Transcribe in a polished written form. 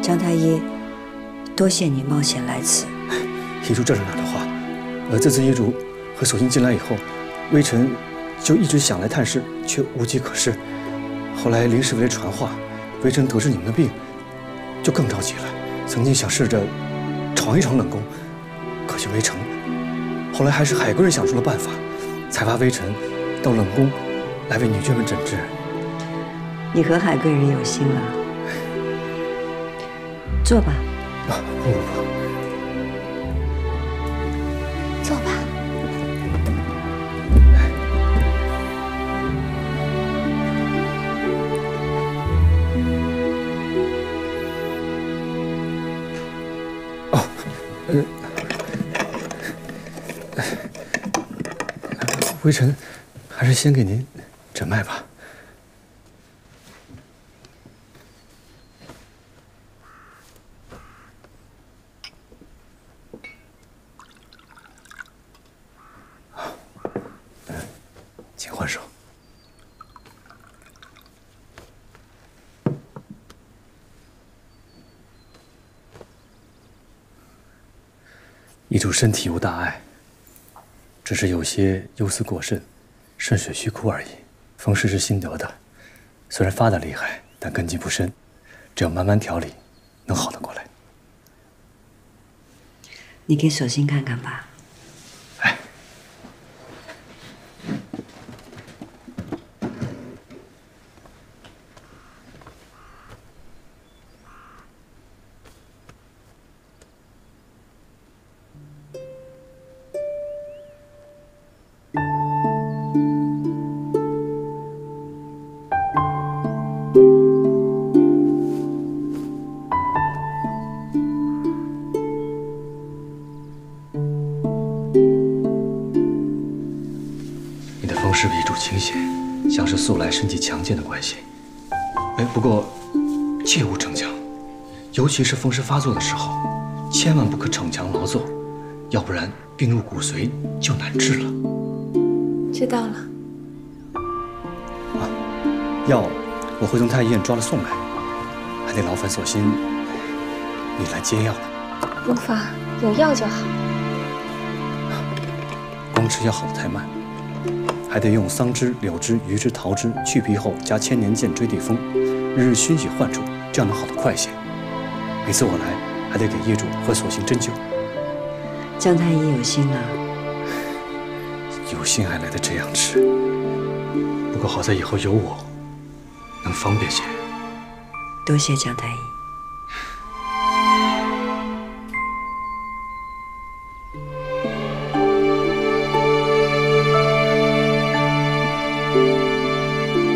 张太医，多谢你冒险来此。 遗嘱这是哪儿的话？这次遗嘱和索性进来以后，微臣就一直想来探视，却无计可施。后来林侍卫传话，微臣得知你们的病，就更着急了。曾经想试着闯一闯冷宫，可惜没成。后来还是海贵人想出了办法，才发微臣到冷宫来为女眷们诊治。 你和海贵人有心了。坐吧。 不， 坐吧。 微臣还是先给您诊脉吧。请换手。遗嘱身体无大碍，只是有些忧思过甚，肾血虚枯而已。风湿是新得的，虽然发得厉害，但根基不深，只要慢慢调理，能好得过来。 你给索性看看吧。 哎，是比主倾斜，像是素来身体强健的关系。不过切勿逞强，尤其是风湿发作的时候，千万不可逞强劳作，要不然病入骨髓就难治了。 知道了。 药我会从太医院抓了送来，还得劳烦索性你来煎药了。 无妨，有药就好。 光吃药好得太慢。还得用桑枝、柳枝、榆枝、桃枝去皮后加千年剑追地风，日日熏洗患处，这样能好得快些。每次我来，还得给业主和索性针灸。 张太医有心了， 有心还来得这样吃。不过好在以后有我，能方便些。 多谢张太医。